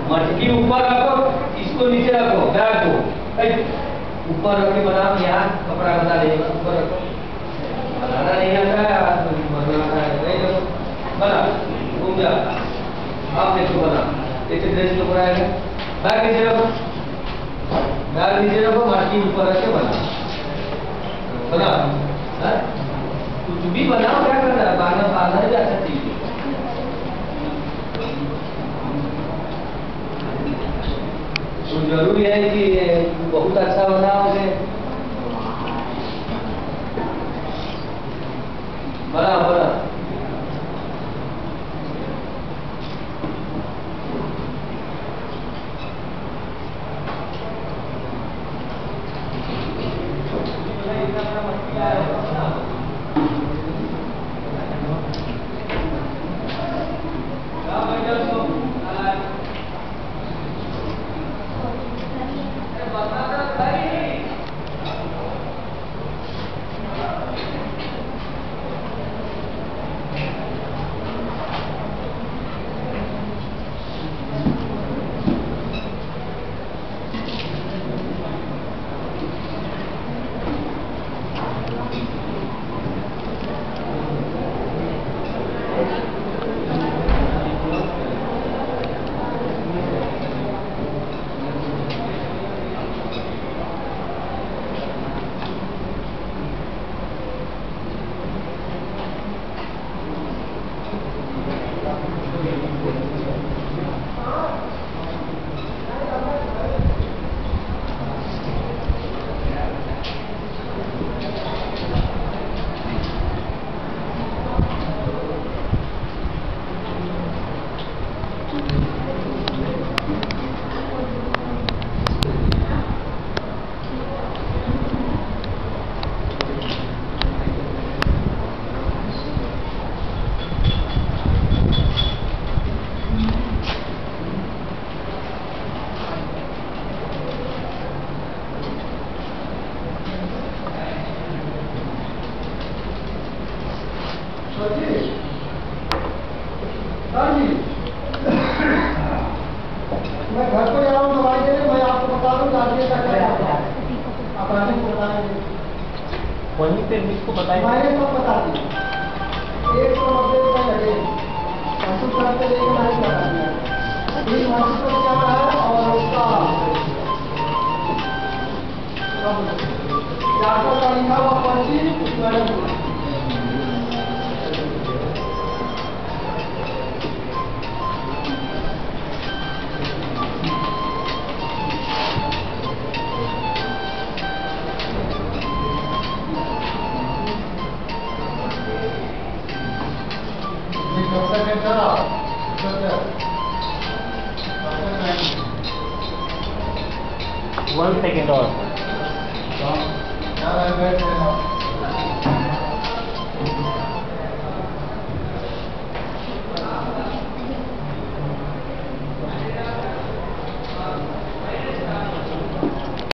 मटकी ऊपर रखो, इसको नीचे रखो, बैग को ऊपर रख के बनाओ। यहाँ कपड़ा बता देगा, ऊपर रखो। बनाना नहीं आता है, बनाना है नहीं रखो, बना घूम जा। आप देखो बना, एक ड्रेस के ऊपर आएगा, बैग नीचे रखो, बैग नीचे रखो, मटकी ऊपर रख के बना बना। कुछ भी बनाओ, क्या करना है, बांधना बांधना भी अच्छा चीज है। तो जरूरी है कि बहुत अच्छा बनाओगे, बना बना। मैं घर पर जा रहा हूँ दवाई देने, मैं आपको बता दूँ जाके क्या क्या आप रानी को बताएंगे, वहीं पे इसको बताएं। मैंने सब बता दी। 190 रुपये लगे पशु करते लेके नहीं बता दिया। तीन हॉस्पिटल क्या है और उसका डॉक्टर का लिखा हुआ पर्ची One second और। बैठ